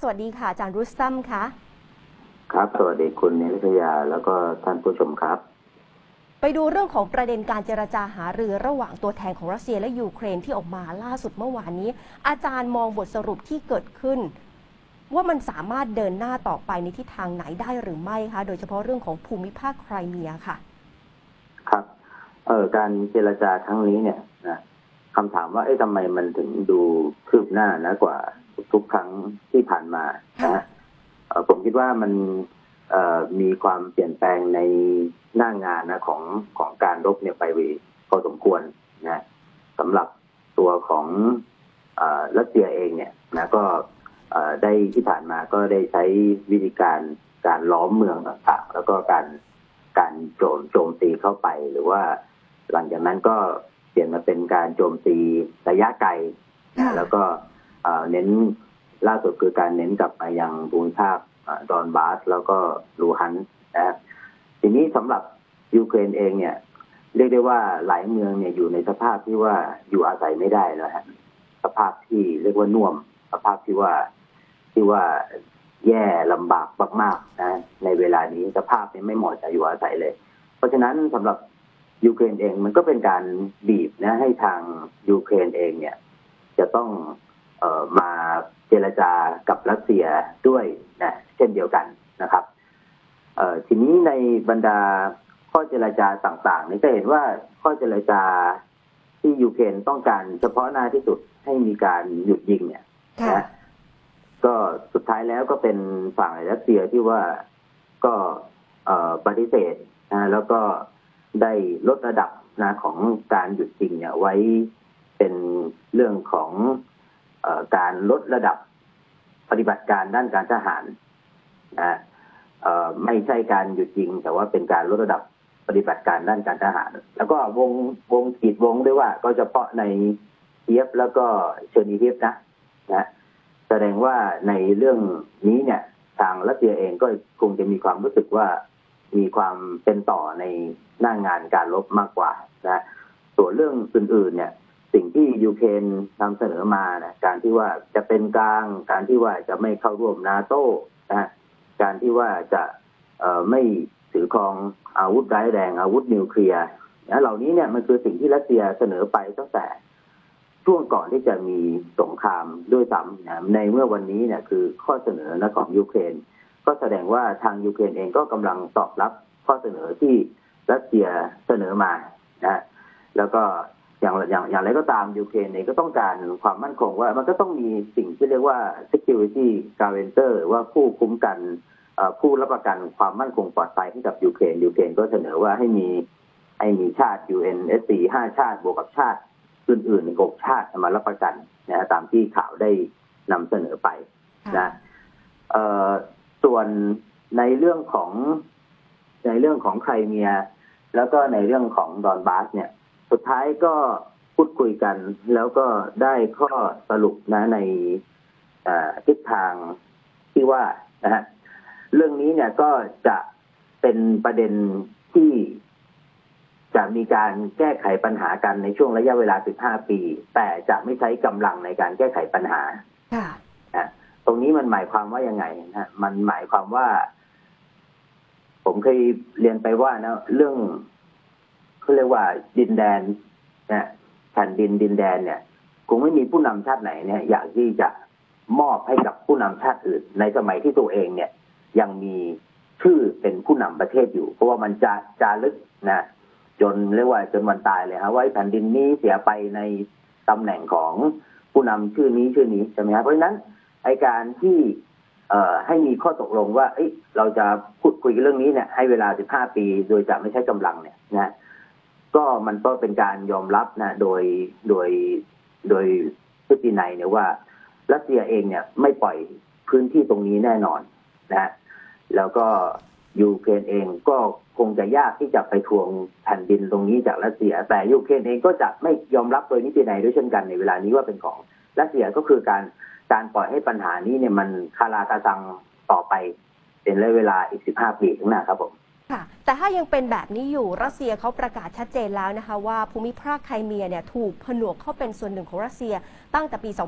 วัสดีค่ะอาจารย์รุสตัมค่ะครับสวัสดีคุณนิตยาแล้วก็ท่านผู้ชมครับไปดูเรื่องของประเด็นการเจรจาหารือระหว่างตัวแทนของรัสเซียและยูเครนที่ออกมาล่าสุดเมื่อวานนี้อาจารย์มองบทสรุปที่เกิดขึ้นว่ามันสามารถเดินหน้าต่อไปในทิศทางไหนได้หรือไม่คะโดยเฉพาะเรื่องของภูมิภาคไครเมียค่ะครับการเจรจาครั้งนี้เนี่ยนะคำถามว่าทำไมมันถึงดูคืบหน้านะกว่าทุกครั้งที่ผ่านมานะผมคิดว่ามันมีความเปลี่ยนแปลงในหน้างานนะของการรบเนี่ยไปพอสมควรนะสำหรับตัวของรัสเซียเองเนี่ยนะก็ได้ที่ผ่านมาก็ได้ใช้วิธีการล้อมเมืองต่างๆแล้วก็การโจมตีเข้าไปหรือว่าหลังจากนั้นก็เปลี่ยนมาเป็นการโจมตีระยะไกลแล้วก็เน้นล่าสุดคือการเน้นกลับมายังภูมิภาคดอนบาสแล้วก็ลูฮันนะทีนี้สำหรับยูเครนเองเนี่ยเรียกได้ว่าหลายเมืองเนี่ยอยู่ในสภาพที่ว่าอยู่อาศัยไม่ได้แล้วฮะสภาพที่เรียกว่าน่วมสภาพที่ว่าแย่ลำบากมากๆนะในเวลานี้สภาพนี้ไม่เหมาะจะอยู่อาศัยเลยเพราะฉะนั้นสำหรับยูเครนเองมันก็เป็นการบีบนะให้ทางยูเครนเองเนี่ยจะต้องมาเจรจากับรัสเซียด้วยนะเช่นเดียวกันนะครับทีนี้ในบรรดาข้อเจรจาต่างๆนี่จะเห็นว่าข้อเจรจาที่ยูเครนต้องการเฉพาะหน้าที่สุดให้มีการหยุดยิงเนี่ยนะก็สุดท้ายแล้วก็เป็นฝั่งรัสเซียที่ว่าก็ปฏิเสธนะแล้วก็ได้ลดระดับนะของการหยุดยิงเนี่ยไว้เป็นเรื่องของการลดระดับปฏิบัติการด้านการทหารนะไม่ใช่การหยุดยิงแต่ว่าเป็นการลดระดับปฏิบัติการด้านการทหารแล้วก็วงขีดวงด้วยว่าก็เฉพาะในเคียฟแล้วก็เชอร์นิฮิฟนะแสดงว่าในเรื่องนี้เนี่ยทางรัสเซียเองก็คงจะมีความรู้สึกว่ามีความเป็นต่อในหน้างานการรบมากกว่านะส่วนเรื่องอื่นๆเนี่ยสิ่งที่ยูเครนนำเสนอมานะการที่ว่าจะเป็นกลางการที่ว่าจะไม่เข้าร่วมนาโต้นะการที่ว่าจะไม่ถือครองอาวุธร้ายแรงอาวุธนิวเคลียร์นะเหล่านี้เนี่ยมันคือสิ่งที่รัสเซียเสนอไปตั้งแต่ช่วงก่อนที่จะมีสงครามด้วยซ้ำนะในเมื่อวันนี้เนี่ยคือข้อเสนอของยูเครนก็แสดงว่าทางยูเครนเองก็กำลังตอบรับข้อเสนอที่รัสเซียเสนอมานะแล้วก็อย่างไรก็ตามยูเครนเองก็ต้องการความมั่นคงว่ามันก็ต้องมีสิ่งที่เรียกว่า security guarantor หรือว่าผู้คุ้มกันผู้รับประกันความมั่นคงปลอดภัยให้กับยูเครนก็เสนอว่าให้มีชาติ UNSC 5 ชาติบวกกับชาติอื่นๆ6 ชาติมารับประกันนะตามที่ข่าวได้นำเสนอไปนะส่วนในเรื่องของไครเมียแล้วก็ในเรื่องของดอนบาสเนี่ยสุดท้ายก็พูดคุยกันแล้วก็ได้ข้อสรุปนะในทิศทางที่ว่านะฮะเรื่องนี้เนี่ยก็จะเป็นประเด็นที่จะมีการแก้ไขปัญหากันในช่วงระยะเวลา15 ปีแต่จะไม่ใช้กำลังในการแก้ไขปัญหาตรงนี้มันหมายความว่ายังไงนะมันหมายความว่าผมเคยเรียนไปว่านะเรื่องเขาเรียกว่าดินแดนนะแผ่นดินแดนเนี่ยคงไม่มีผู้นำชาติไหนเนี่ยอยากที่จะมอบให้กับผู้นำชาติอื่นในสมัยที่ตัวเองเนี่ยยังมีชื่อเป็นผู้นำประเทศอยู่เพราะว่ามันจะจารึกนะจนเรียกว่าจนวันตายเลยฮะว่าแผ่นดินนี้เสียไปในตำแหน่งของผู้นำชื่อนี้ใช่ไหมครับเพราะฉะนั้นไอการที่ให้มีข้อตกลงว่าเราจะพูดคุยเรื่องนี้เนี่ยให้เวลา15 ปีโดยจะไม่ใช้กำลังเนี่ยนะก็มันก็เป็นการยอมรับนะโดยพฤตินัยเนี่ยว่ารัสเซียเองเนี่ยไม่ปล่อยพื้นที่ตรงนี้แน่นอนนะแล้วก็ยูเครนเองก็คงจะยากที่จะไปทวงแผ่นดินตรงนี้จากรัสเซียแต่ยูเครนเองก็จะไม่ยอมรับโดยนิตินัยด้วยเช่นกันในเวลานี้ว่าเป็นของรัสเซียก็คือการปล่อยให้ปัญหานี้เนี่ยมันคาราคาซังต่อไปเป็นระยะเวลาอีก15 ปีข้างหน้าครับผมค่ะแต่ถ้ายังเป็นแบบนี้อยู่รัสเซียเขาประกาศชัดเจนแล้วนะคะว่าภูมิภาคไครเมียเนี่ยถูกผนวกเข้าเป็นส่วนหนึ่งของรัสเซียตั้งแต่ปี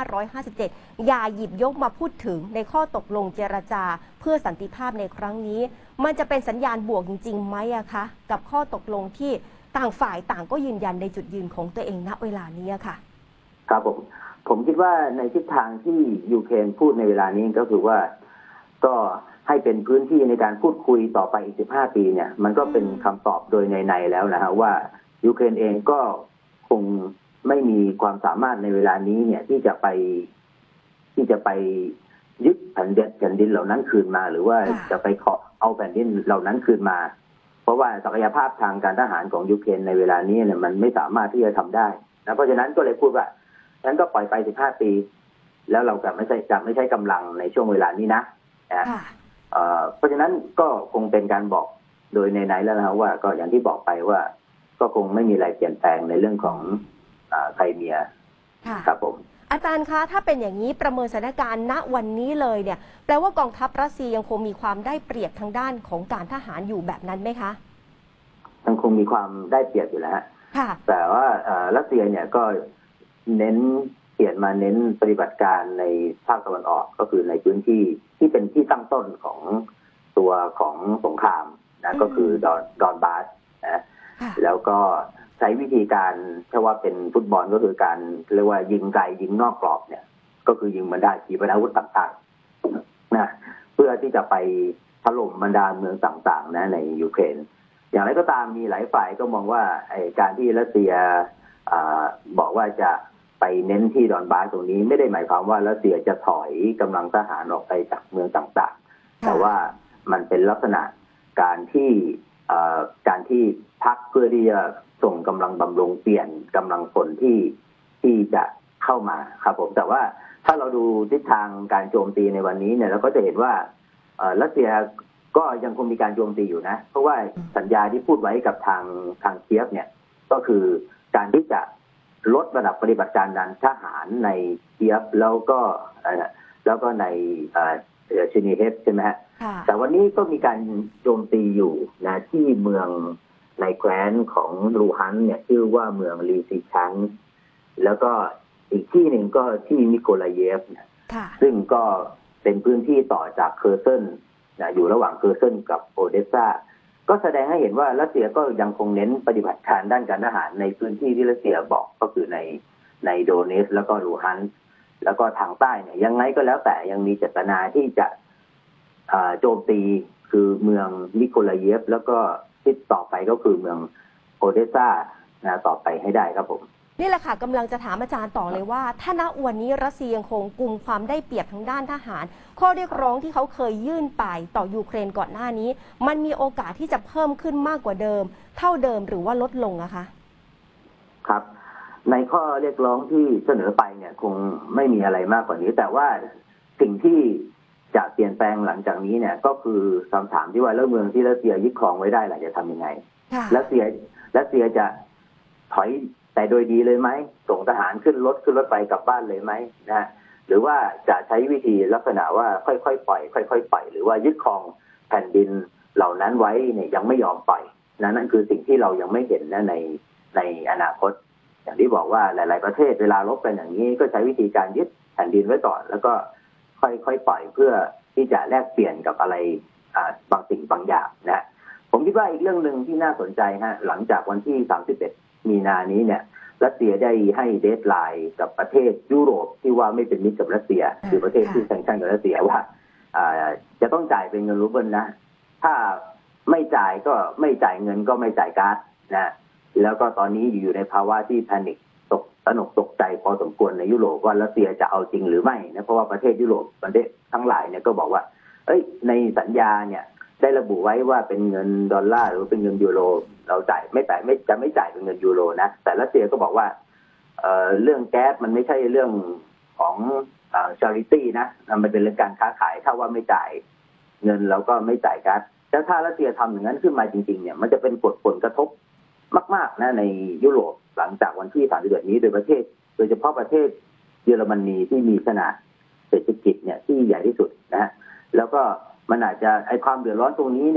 2557 อย่าหยิบยกมาพูดถึงในข้อตกลงเจรจาเพื่อสันติภาพในครั้งนี้มันจะเป็นสัญญาณบวกจริงๆไหมอะคะกับข้อตกลงที่ต่างฝ่ายต่างก็ยืนยันในจุดยืนของตัวเองณเวลานี้ค่ะครับผมคิดว่าในทิศทางที่ยูเครนพูดในเวลานี้ก็คือว่าก็ให้เป็นพื้นที่ในการพูดคุยต่อไปอีก15 ปีเนี่ยมันก็เป็นคำตอบโดยในแล้วนะฮะว่ายูเครนเองก็คงไม่มีความสามารถในเวลานี้เนี่ยที่จะไปยึดแผ่นดินเหล่านั้นคืนมา หรือว่าจะไปขอเอาแผ่นดินเหล่านั้นคืนมา เพราะว่าศักยภาพทางการทหารของยูเครนในเวลานี้เนี่ยมันไม่สามารถที่จะทำได้นะเพราะฉะนั้นก็เลยพูดว่าฉันก็ปล่อยไป15 ปีแล้วเราจะไม่ใช้กำลังในช่วงเวลานี้นะเพราะฉะนั้นก็คงเป็นการบอกโดยในแล้วนะว่าก็อย่างที่บอกไปว่าก็คงไม่มีอะไรเปลี่ยนแปลงในเรื่องของไครเมียครับผมอาจารย์คะถ้าเป็นอย่างนี้ประเมินสถานการณ์ณวันนี้เลยเนี่ยแปลว่ากองทัพรัสเซียยังคงมีความได้เปรียบทางด้านของการทหารอยู่แบบนั้นไหมคะยังคงมีความได้เปรียบอยู่แล้วแต่ว่ารัสเซียเนี่ยก็เน้นเปลี่ยนมาเน้นปฏิบัติการในภาคตะวันออกก็คือในพื้นที่ที่เป็นที่ตั้งต้นของตัวของสงครามนะก็คือดอนบาสนะแล้วก็ใช้วิธีการถ้าว่าเป็นฟุตบอลก็คือการเรียกว่ายิงไกลยิงนอกกรอบเนี่ยก็คือยิงบรรดาขีปนาวุธต่างๆนะเพื่อที่จะไปถล่มบรรดาเมืองต่างๆนะในยูเครนอย่างไรก็ตามมีหลายฝ่ายก็มองว่าการที่รัสเซียบอกว่าจะไปเน้นที่ดอนบาสตรงนี้ไม่ได้หมายความว่ารัสเซียจะถอยกำลังทหารออกไปจากเมืองต่างๆแต่ว่ามันเป็นลักษณะการที่พักเพื่อที่จะส่งกำลังบำรุงเปลี่ยนกำลังพลที่จะเข้ามาครับผมแต่ว่าถ้าเราดูทิศทางการโจมตีในวันนี้เนี่ยเราก็จะเห็นว่ารัสเซียก็ยังคงมีการโจมตีอยู่นะเพราะว่าสัญญาที่พูดไว้กับทางเคียฟเนี่ยก็คือการที่จะลดระดับปฏิบัติการด้านทหารในเคียฟแล้วก็ในชินีเฮฟใช่ไหมฮะแต่วันนี้ก็มีการโจมตีอยู่นะที่เมืองในแคว้นของลูฮันเนี่ยชื่อว่าเมืองลีซิชันแล้วก็อีกที่หนึ่งก็ที่มิโกลาเยฟเนี่ยซึ่งก็เป็นพื้นที่ต่อจากเคอร์เซนอยู่ระหว่างเคอร์เซนกับโอเดสซาก็แสดงให้เห็นว่ารัสเซียก็ยังคงเน้นปฏิบัติการด้านการทหารในพื้นที่ที่รัสเซียบอกก็คือในโดเนสแล้วก็ลูฮันแล้วก็ทางใต้เนี่ยยังไงก็แล้วแต่ยังมีเจตนาที่จะโจมตีคือเมืองมิโกลาเยฟแล้วก็ที่ต่อไปก็คือเมืองโอเดสซาต่อไปให้ได้ครับผมนี่แหละค่ะกำลังจะถามอาจารย์ต่อเลยว่าถ้าณวันนี้รัสเซียยังคงกุมความได้เปรียบทางด้านทหารข้อเรียกร้องที่เขาเคยยื่นไปต่อยูเครนก่อนหน้านี้มันมีโอกาสที่จะเพิ่มขึ้นมากกว่าเดิมเท่าเดิมหรือว่าลดลงอะคะครับในข้อเรียกร้องที่เสนอไปเนี่ยคงไม่มีอะไรมากกว่านี้แต่ว่าสิ่งที่จะเปลี่ยนแปลงหลังจากนี้เนี่ยก็คือคำถามที่ว่าแล้วเมืองที่รัสเซียยึดครองไว้ได้ล่ะจะทำยังไงรัสเซียจะถอยแต่โดยดีเลยไหมส่งทหารขึ้นรถไปกลับบ้านเลยไหมนะหรือว่าจะใช้วิธีลักษณะว่าค่อยๆปล่อยหรือว่ายึดครองแผ่นดินเหล่านั้นไว้เนี่ยยังไม่ยอมปล่อยนั่นคือสิ่งที่เรายังไม่เห็นนะในอนาคตอย่างที่บอกว่าหลายๆประเทศเวลารบกันอย่างนี้ก็ใช้วิธีการยึดแผ่นดินไว้ก่อนแล้วก็ค่อยๆปล่อยเพื่อที่จะแลกเปลี่ยนกับอะไรบางสิ่งบางอย่างนะผมคิดว่าอีกเรื่องหนึ่งที่น่าสนใจฮะหลังจากวันที่31 มีนานี้เนี่ยรัสเซียได้ให้เดดไลน์กับประเทศยุโรปที่ว่าไม่เป็นมิตรกับรัสเซียคือประเทศที่แซงชั่นกับรัสเซียว่าจะต้องจ่ายเป็นเงินรูเบิลนะถ้าไม่จ่ายก็ไม่จ่ายเงินก็ไม่จ่ายก๊าซนะแล้วก็ตอนนี้อยู่ในภาวะที่แพนิคตกใจพอสมควรในยุโรปว่ารัสเซียจะเอาจริงหรือไม่นะเพราะว่าประเทศยุโรปประเทศทั้งหลายเนี่ยก็บอกว่าในสัญญาเนี่ยได้ระบุไว้ว่าเป็นเงินดอลลาร์หรือเป็นเงินยูโรเราจ่ายจะไม่จ่ายเป็นเงินยูโรนะแต่รัสเซียก็บอกว่าเรื่องแก๊สมันไม่ใช่เรื่องของcharity นะมันเป็นเรื่องการค้าขายถ้าว่าไม่จ่ายเงินเราก็ไม่จ่ายก๊าซแล้วถ้ารัสเซียทำอย่างนั้นขึ้นมาจริงๆเนี่ยมันจะเป็นผลกระทบมากๆนะในยุโรปหลังจากวันที่31นี้โดยเฉพาะประเทศเยอรมนีที่มีขนาดเศรษฐกิจเนี่ยที่ใหญ่ที่สุดนะฮะแล้วก็มันอาจจะความเดือดร้อนตรงนี้เนี่ย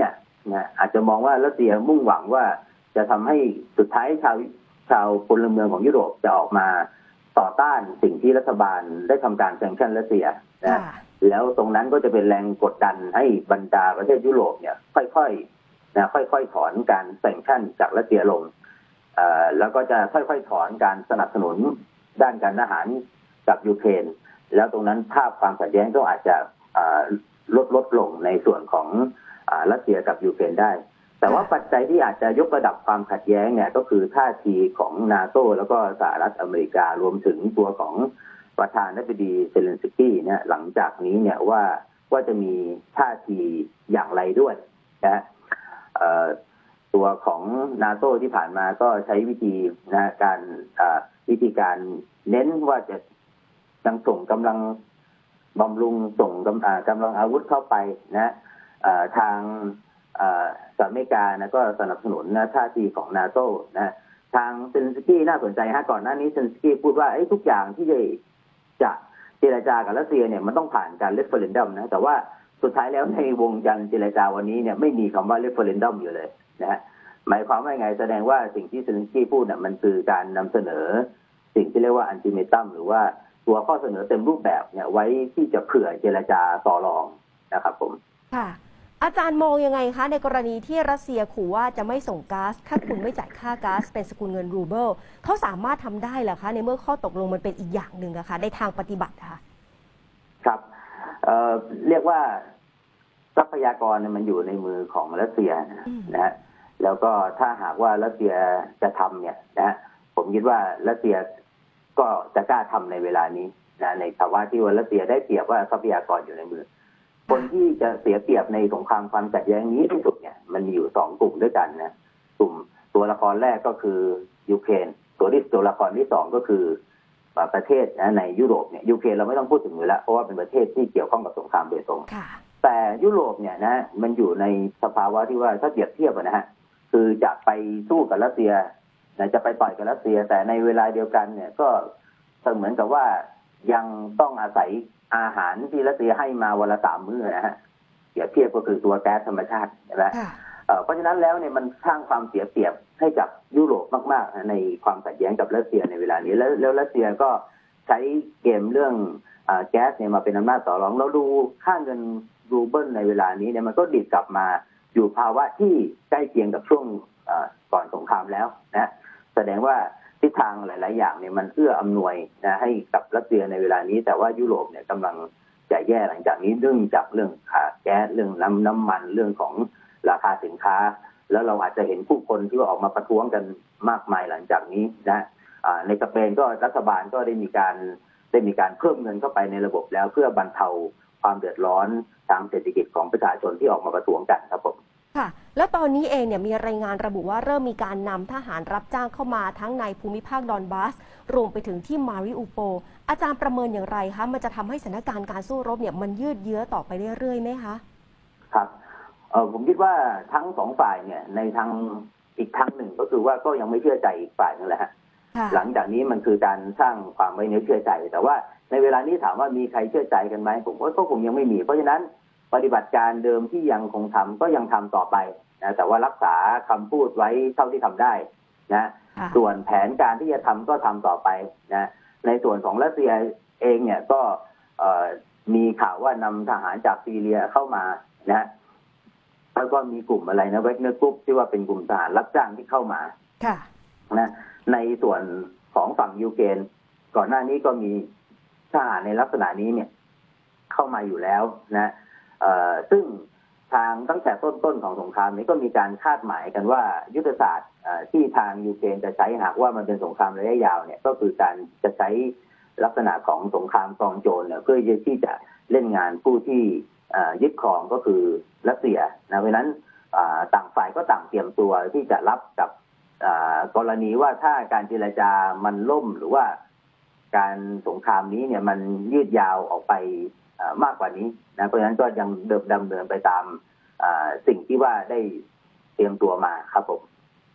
นะอาจจะมองว่ารัสเซียมุ่งหวังว่าจะทำให้สุดท้ายชาวพลเมืองของยุโรปจะออกมาต่อต้านสิ่งที่รัฐบาลได้ทำการแซงชั่นรัสเซียนะแล้วตรงนั้นก็จะเป็นแรงกดดันให้บรรดาประเทศยุโรปเนี่ยค่อยๆถอนการแซงชั่นจากรัสเซียลงแล้วก็จะค่อยๆถอนการสนับสนุนด้านการทหารกับยูเครนแล้วตรงนั้นภาพความขัดแย้งก็อาจจะลดลงในส่วนของรัสเซียกับยูเครนได้แต่ว่าปัจจัยที่อาจจะยกระดับความขัดแย้งเนี่ยก็คือท่าทีของนาโต้แล้วก็สหรัฐอเมริการวมถึงตัวของประธานาธิบดีเซเลนสกี้เนี่ยหลังจากนี้เนี่ยว่าจะมีท่าทีอย่างไรด้วยนะตัวของนาโต้ที่ผ่านมาก็ใช้วิธีวิธีการเน้นว่าจะยังส่งกำลังบำรุงส่งกำลังอาวุธเข้าไปนะทางสหรัฐอเมริกานะก็สนับสนุนนะท่าทีของนาโต้นะทางเซเลนสกี้น่าสนใจฮะก่อนหน้านี้เซเลนสกี้พูดว่าทุกอย่างที่จะเจรจากับรัสเซียเนี่ยมันต้องผ่านการเรฟเฟอเรนดัมนะแต่ว่าสุดท้ายแล้วในวงการเจรจาวันนี้เนี่ยไม่มีคำว่าเรฟเฟอเรนดัมอยู่เลยนะฮะหมายความว่าไงแสดงว่าสิ่งที่เซเลนสกี้พูดเนี่ยมันคือการนำเสนอสิ่งที่เรียกว่าอันติเมตัมหรือว่าตัวข้อเสนอเต็มรูปแบบเนี่ยไว้ที่จะเผื่อเจรจาต่อรองนะครับผมค่ะอาจารย์มองยังไงคะในกรณีที่รัสเซียขู่ว่าจะไม่ส่งก๊าซถ้าคุณไม่จ่ายค่าก๊าซเป็นสกุลเงินรูเบิลเขาสามารถทำได้เหรอคะในเมื่อข้อตกลงมันเป็นอีกอย่างหนึ่งอะคะในทางปฏิบัติค่ะครับเรียกว่าทรัพยากรมันอยู่ในมือของรัสเซียนะฮะแล้วก็ถ้าหากว่ารัสเซียจะทำเนี่ยนะผมคิดว่ารัสเซียก็จะกล้าทำในเวลานี้นะในภาวะที่ว่ารัสเซียได้เปรียบว่าทรัพยากรอยู่ในมือคนที่จะเสียเปรียบในสงครามความขัดแย้งนี้ที่สุดเนี่ยมันมีอยู่2กลุ่มด้วยกันนะกลุ่มตัวละครแรกก็คือยูเครนตัวละครที่2ก็คือประเทศในยุโรปเนี่ยยูเครนเราไม่ต้องพูดถึงอยู่แล้วเพราะว่าเป็นประเทศที่เกี่ยวข้องกับสงครามโดยตรงแต่ยุโรปเนี่ยนะมันอยู่ในสภาวะที่ว่าถ้าเปรียบเทียบนะฮะคือจะไปสู้กับรัสเซียจะไปต่อยกับรัสเซียแต่ในเวลาเดียวกันเนี่ยก็เหมือนกับว่ายังต้องอาศัยอาหารที่รัสเซียให้มาวันละ3 มื้อนะฮะเปรียบเทียบก็คือตัวแก๊สธรรมชาติใช่ไหมเพราะฉะนั้นแล้วเนี่ยมันสร้างความเสียเปรียบให้กับยุโรปมากๆในความขัดแย้งกับรัสเซียในเวลานี้แล้วรัสเซียก็ใช้เกมเรื่องแก๊สเนี่ยมาเป็นอำนาจต่อรองเราดูค่าเงินรูเบิลในเวลานี้เนี่ยมันก็ดิดกลับมาอยู่ภาวะที่ใกล้เคียงกับช่วงก่อนสงครามแล้วนะแสดงว่าทิศทางหลายๆอย่างเนี่ยมันเอื้ออำนวยนะให้กับรัสเซียในเวลานี้แต่ว่ายุโรปเนี่ยกำลังจะแย่หลังจากนี้เรื่องจากเรื่องแก๊สเรื่องน้ำมันเรื่องของราคาสินค้าแล้วเราอาจจะเห็นผู้คนที่ว่าออกมาประท้วงกันมากมายหลังจากนี้นะในสเปนก็รัฐบาลก็ได้มีการเพิ่มเงินเข้าไปในระบบแล้วเพื่อบรรเทาความเดือดร้อนทางเศรษฐกิจของประชาชนที่ออกมาประท้วงกันครับผมค่ะแล้วตอนนี้เองเนี่ยมีรายงานระบุว่าเริ่มมีการนำทหารรับจ้างเข้ามาทั้งในภูมิภาคดอนบาสรวมไปถึงที่มาริอูโปลอาจารย์ประเมินอย่างไรคะมันจะทำให้สถานการณ์การสู้รบเนี่ยมันยืดเยื้อต่อไปเรื่อยๆไหมคะครับผมคิดว่าทั้ง2 ฝ่ายเนี่ยในทางอีกทางหนึ่งก็คือว่าก็ยังไม่เชื่อใจอีกฝ่ายนึงแหละฮะหลังจากนี้มันคือการสร้างความไว้เนื้อเชื่อใจแต่ว่าในเวลานี้ถามว่ามีใครเชื่อใจกันไหมผมว่าก็คงยังไม่มีเพราะฉะนั้นปฏิบัติการเดิมที่ยังคงทำก็ยังทำต่อไปนะแต่ว่ารักษาคำพูดไว้เท่าที่ทำได้นะส่วนแผนการที่จะทำก็ทำต่อไปนะในส่วนของรัสเซียเองเนี่ยก็มีข่าวว่านำทหารจากซีเรียเข้ามานะแล้วก็มีกลุ่มอะไรนะเวกเนอร์กรุ๊ปที่ว่าเป็นกลุ่มทหารรับจ้างที่เข้ามานะในส่วนของฝั่งยูเครนก่อนหน้านี้ก็มีทหารในลักษณะนี้เนี่ยเข้ามาอยู่แล้วนะซึ่งทางตั้งแต่ต้นของสงครามนี้ก็มีการคาดหมายกันว่ายุทธศาสตร์ที่ทางยูเครนจะใช้หากว่ามันเป็นสงครามระยะยาวเนี่ยก็คือการจะใช้ลักษณะของสงครามกองโจรเนี่ยเพื่อที่จะเล่นงานผู้ที่ยึดครองก็คือรัสเซียนะเพราะนั้นต่างฝ่ายก็ต่างเตรียมตัวที่จะรับกับกรณีว่าถ้าการเจรจามันล่มหรือว่าการสงครามนี้เนี่ยมันยืดยาวออกไปมากกว่านี้นะเพราะฉะนั้นก็ยังดำเนินไปตามสิ่งที่ว่าได้เตรียมตัวมาครับผม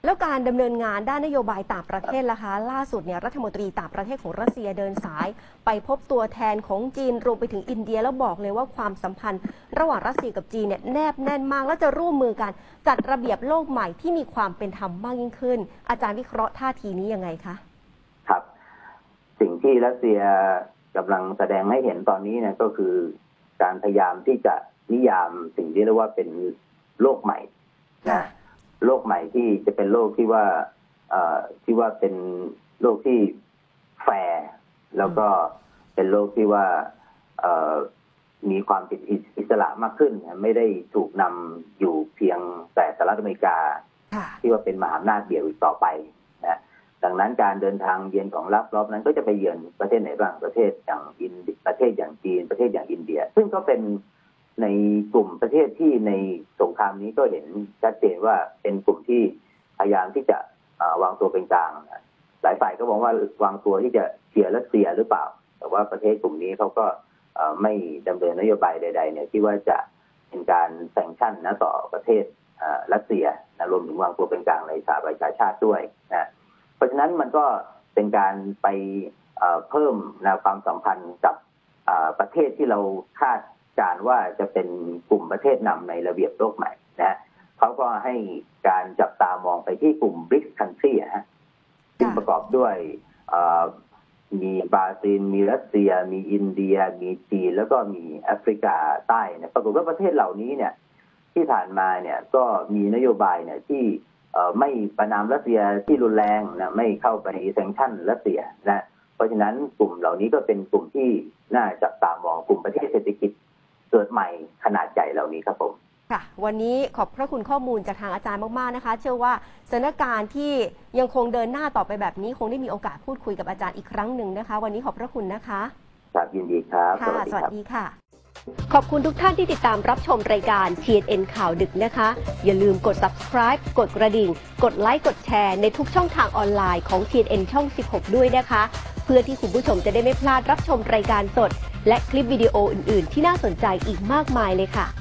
แล้วการดำเนินงานด้านนโยบายต่างประเทศล่ะคะล่าสุดเนี่ยรัฐมนตรีต่างประเทศของรัสเซียเดินสายไปพบตัวแทนของจีนรวมไปถึงอินเดียแล้วบอกเลยว่าความสัมพันธ์ระหว่างรัสเซียกับจีนเนี่ยแนบแน่นมากแล้วจะร่วมมือกันจัดระเบียบโลกใหม่ที่มีความเป็นธรรมมากยิ่งขึ้นอาจารย์วิเคราะห์ท่าทีนี้ยังไงคะครับสิ่งที่รัสเซียกำลังแสดงให้เห็นตอนนี้เนี่ยก็คือการพยายามที่จะนิยามสิ่งที่เรียกว่าเป็นโลกใหม่นะโลกใหม่ที่จะเป็นโลกที่ว่าเป็นโลกที่แฟร์แล้วก็เป็นโลกที่ว่ามีความเป็นอิสระมากขึ้นไม่ได้ถูกนำอยู่เพียงแต่สหรัฐอเมริกาที่ว่าเป็นมหาอำนาจเดี่ยวอีกต่อไปนะดังนั้นการเดินทางเยือนของลับรอบนั้นก็จะไปเยือนประเทศไหนบ้างประเทศอย่างประเทศอย่างจีนประเทศอย่างอินเดียซึ่งก็เป็นในกลุ่มประเทศที่ในสงครามนี้ก็เห็นชัดเจนว่าเป็นกลุ่มที่พยายามที่จะวางตัวเป็นกลางหลายฝ่ายก็มองว่าวางตัวที่จะเชียร์รัสเซียหรือเปล่าแต่ว่าประเทศกลุ่มนี้เขาก็ไม่ดำเนินนโยบายใดๆเนี่ยที่ว่าจะเป็นการแซงชั่นนะต่อประเทศรัสเซียนะรวมถึงวางตัวเป็นกลางในสหประชาชาติด้วยนะเพราะฉะนั้นมันก็เป็นการไปเพิ่มความสัมพันธ์กับประเทศที่เราคาดการว่าจะเป็นกลุ่มประเทศนำในระเบียบโลกใหม่นะเขาก็ให้การจับตามองไปที่กลุ่ม BRICS country ซึ่งประกอบด้วยมีบราซิลมีรัสเซียมีอินเดียมีจีนแล้วก็มีแอฟริกาใต้เนี่ยปรากฏว่าประเทศเหล่านี้เนี่ยที่ผ่านมาเนี่ยก็มีนโยบายเนี่ยที่ไม่ประณามรัสเซียที่รุนแรงนะไม่เข้าไปแซงชั่นรัสเซียนะเพราะฉะนั้นกลุ่มเหล่านี้ก็เป็นกลุ่มที่น่าจับตามองกลุ่มประเทศเศรษฐกิจเกิดใหม่ขนาดใหญ่เหล่านี้ครับผมค่ะวันนี้ขอบพระคุณข้อมูลจากทางอาจารย์มากๆนะคะเชื่อว่าสถานการณ์ที่ยังคงเดินหน้าต่อไปแบบนี้คงได้มีโอกาสพูดคุยกับอาจารย์อีกครั้งหนึ่งนะคะวันนี้ขอบพระคุณนะคะครับยินดีครับค่ะสวัสดีค่ะขอบคุณทุกท่านที่ติดตามรับชมรายการ TNN ข่าวดึกนะคะอย่าลืมกด subscribe กดกระดิ่งกดไลค์กดแชร์ในทุกช่องทางออนไลน์ของ TNN ช่อง 16 ด้วยนะคะเพื่อที่คุณผู้ชมจะได้ไม่พลาดรับชมรายการสดและคลิปวิดีโออื่นๆที่น่าสนใจอีกมากมายเลยค่ะ